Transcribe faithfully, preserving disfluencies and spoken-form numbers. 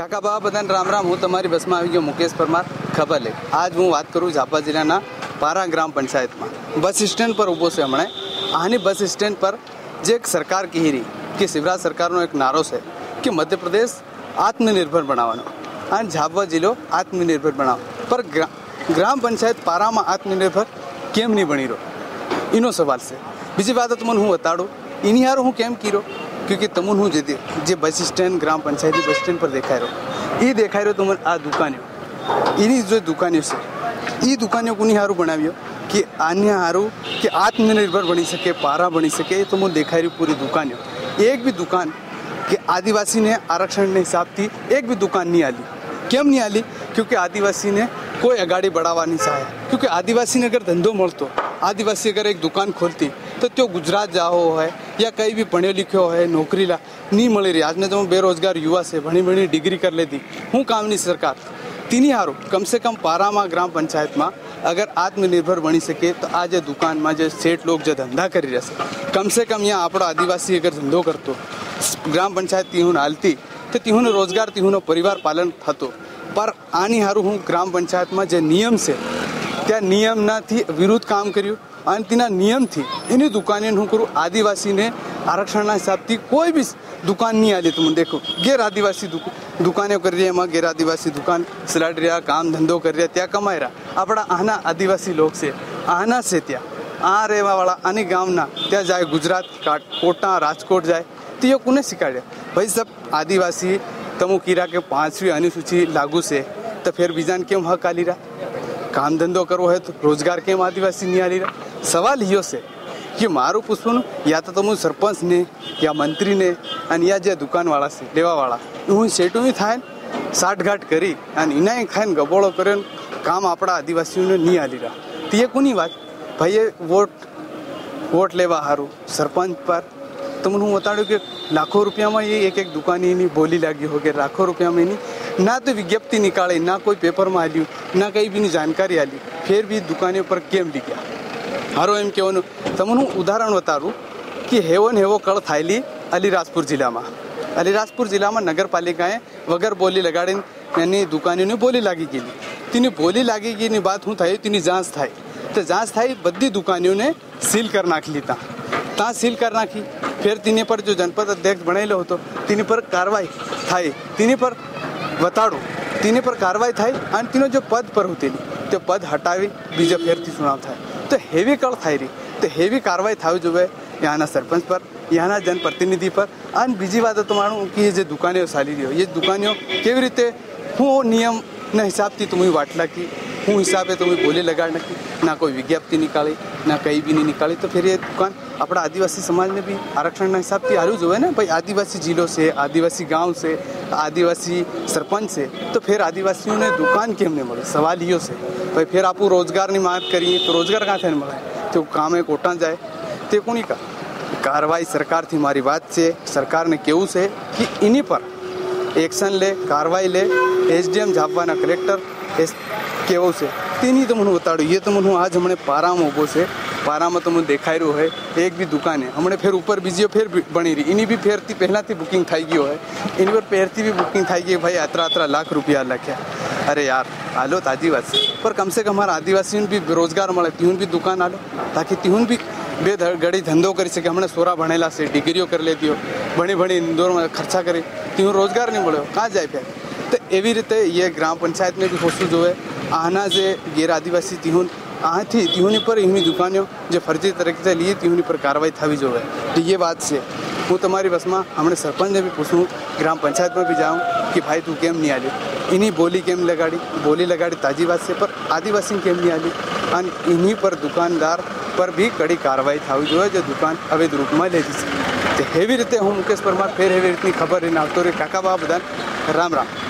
કાકા બા બધાને રામ રામ. હું તમારી બસમાં આવી ગયો મુકેશ પરમાર ખબર લે. આજ હું વાત કરું ઝાપા જિલ્લાના પારા ગ્રામ પંચાયતમાં બસ સ્ટેન્ડ પર ઊભો છે. હમણાં આની બસ સ્ટેન્ડ પર જે એક સરકાર કહી રહી કે શિવરાજ સરકારનો એક નારો છે કે મધ્યપ્રદેશ આત્મનિર્ભર બનાવવાનો અને ઝાપા જિલ્લો આત્મનિર્ભર બનાવો. પર ગ્રામ પંચાયત પારામાં આત્મનિર્ભર કેમ નહીં બની રહ્યો એનો સવાલ છે. બીજી વાત તમને હું બતાડું એની હારું હું કેમ કર્યો क्योंकि तमुन हूँ जे जे बस स्टैंड ग्राम पंचायती बस स्टैंड पर देखाई रहो ये देखाई रहो तुम आ दुकान एनी जो दुकान से ये दुकान कोनी हारू बनाव्यो कि आने हारू कि आत्मनिर्भर बनी सके पारा बनी सके तो मुझे देखाई रही पूरी दुकान. एक भी दुकान कि आदिवासी ने आरक्षण ने हिसाब थी एक भी दुकान नहीं आली. केम नहीं आली? क्योंकि आदिवासी ने कोई अगाड़ी बढ़ावा नहीं चाहे. क्योंकि आदिवासी ने अगर धंधो મળતો आदिवासी अगर एक दुकान खोलती तो त्यो गुजरात जाओ है या कहीं भी पढ़ो लिखो है नौकरी ला नहीं मिली रही. आज ने तो बेरोजगार युवा से भणी भणी डिग्री कर लेती हूँ काम नहीं सरकार तीनी हारू कम से कम पारा में ग्राम पंचायत में अगर आत्मनिर्भर बनी सके तो आज दुकान में जो सेठ लोग जो धंधा करी रहे कम से कम यहाँ आपणो आदिवासी अगर धंधो करतो ग्राम पंचायत तीहून हालती तो तीहून रोजगार तीहून परिवार पालन थतो. पर आनी हारू हूँ ग्राम पंचायत में जो नियम से त्या नियमना थी विरुद्ध काम कर्યું અને તેના નિયમથી એની દુકાને હું કરું આદિવાસીને આરક્ષણના હિસાબથી કોઈ બી દુકાન નહીં આલી. તમે દેખો ગેર આદિવાસી દુકાને કરી રહ્યા એમાં ગેર આદિવાસી દુકાન સલાડ રહ્યા કામ ધંધો કરી રહ્યા ત્યાં કમાઈ રહ્યા. આપણા આના આદિવાસી લોક છે આના છે ત્યાં આ રહેવાવાળા આની ગામના ત્યાં જાય ગુજરાત કોટા રાજકોટ જાય તો એ કોને શીખવાડ્યા? ભાઈ સબ આદિવાસી તમુ કીરા કે પાંચમી અનુસૂચિ લાગુ છે તો ફેર બીજાને કેમ હક આલી રહ્યા? काम धंधो करવો है तो रोजगार केम आदिवासी नहीं आली रहा? सवाल यो से कि मारू पूछવું या तो तुम सरपंच ने या मंत्री ने અને या જે દુકાનવાળા છે લેવાવાળા હું સેટું થાય સાઠગાંઠ કરી અને એના ખાઈને ગબોળો કર્યો કામ આપણા આદિવાસીઓને નહીં આલી રહ્યા. તો એ કોની વાત? ભાઈએ વોટ વોટ લેવા સારું સરપંચ પર તમને હું બતાડ્યું કે લાખો રૂપિયામાં એ એક એક દુકાની એની બોલી લાગી હોય કે લાખો રૂપિયામાં એની ना तो विज्ञप्ति निकाले ना कोई पेपर में आल्यू ना कहीं भी जानकारी आली फिर भी दुकाने पर केम ली गया. हारो एम कहूँ तमने हूँ उदाहरण बतारूँ कि हेवो ने हेवो कड़ थायली अलीराजपुर जिला में अलीराजपुर जिला में नगरपालिकाएं वगर बोली लगाड़ी एनी दुकानों बोली लागी गई. तेनी बोली लागी गई बात हूँ थाई तेनी जांच थाई तो जांच थाई बधी दुकानों ने सील कर नाखी ता ता सील कर नाखी. फिर तीने पर जो जनपद अध्यक्ष बनेलो હતો तेनी पर कार्रवाई थाई तेनी पर बताड़ो तीने पर कार्रवाई थाई અને तीनो जो पद पर होतेली तो पद हटावी बीजा फेरती चुनाव थाय तो हेवी कड़ थाई रही तो हेवी कार्रवाई थावी जोवे यहाँ सरपंच पर यहाँ जनप्रतिनिधि पर. અને બીજી વાત તો માનું કે જે દુકાનીઓ ચાલી રહ્યો એ દુકાનીઓ કેવી રીતે હું નિયમના હિસાબથી તમે વાટ નાખી હું હિસાબે તમે બોલી લગાડ નાખી ના કોઈ વિજ્ઞપ્તિ નીકાળી ના કંઈ બી નહીં નીકાળી તો ફેર એ દુકાન આપણા આદિવાસી સમાજને બી આરક્ષણના હિસાબથી હારું જોવે ને. ભાઈ આદિવાસી જિલ્લો છે આદિવાસી ગાંવ છે આદિવાસી સરપંચ છે તો ફેર આદિવાસીઓને દુકાન કેમ નહીં મળે? સવાલ યો છે. ભાઈ ફેર આપણું રોજગારની માંગ કરીએ તો રોજગાર ક્યાં થઈને મળે? તો કામે કોટા જાય તે કોની કા કાર્યવાહી સરકારથી મારી વાત છે. સરકારને કેવું છે કે એની પર એક્શન લે કાર્યવાહી લે. એસડીએમ ઝાપવાના કલેક્ટર એસ કેવું છે તેની તમને બતાડ્યું. એ તમને હું આજ હમણે પારામાં ઊભો છે. પારામાં તમને દેખાઈ રહ્યું હોય એક બી દુકાને હમણે ફેર ઉપર બીજી ફેર બની રહી એની બી ફેરથી પહેલાંથી બુકિંગ થઈ ગયો હોય એની પર પહેરથી બી બુકિંગ થઈ ગઈ. ભાઈ આતરા આતરા લાખ રૂપિયા લખ્યા. અરે યાર હાલો તો આદિવાસી પર કમસે કમ અમારા આદિવાસીને બી રોજગાર મળે તીહુન બી દુકાન હાલો તાકી તીહુન બી બે ઘડી ધંધો કરી શકે. હમણાં સોરા ભણેલા છે ડિગ્રીઓ કરી લેતી હોય ભણી ભણી ઇન્દોરમાં ખર્ચા કરી તીહું રોજગાર નહીં મળ્યો કાં જાય ફેર? તો એવી રીતે એ ગ્રામ પંચાયતને બી હોશું જોવે આના જે ગેર આદિવાસી તીહુન આથી તીહુની પર એની દુકાનો જે ફરજી તરીકે લીએ તીહુની પર કાર્યવાહી થવી જોવે. તો એ વાત છે. હું તમારી બસમાં હમણાં સરપંચને બી પૂછું ગ્રામ પંચાયતમાં બી જાઉં કે ભાઈ તું કેમ નહીં આલી એની બોલી કેમ લગાડી બોલી લગાડી તાજી વાત છે પર આદિવાસીને કેમ નહીં આલી અને એની પર દુકાનદાર પર બી કડી કાર્યવાહી થવી જોઈએ જે દુકાન અવૈધ રૂપમાં લેતી છે. તો એવી રીતે હું મુકેશ પરમાર ફેર એવી રીતની ખબર લઈને આવતો રહી. કાકા બા બધાને રામ રામ.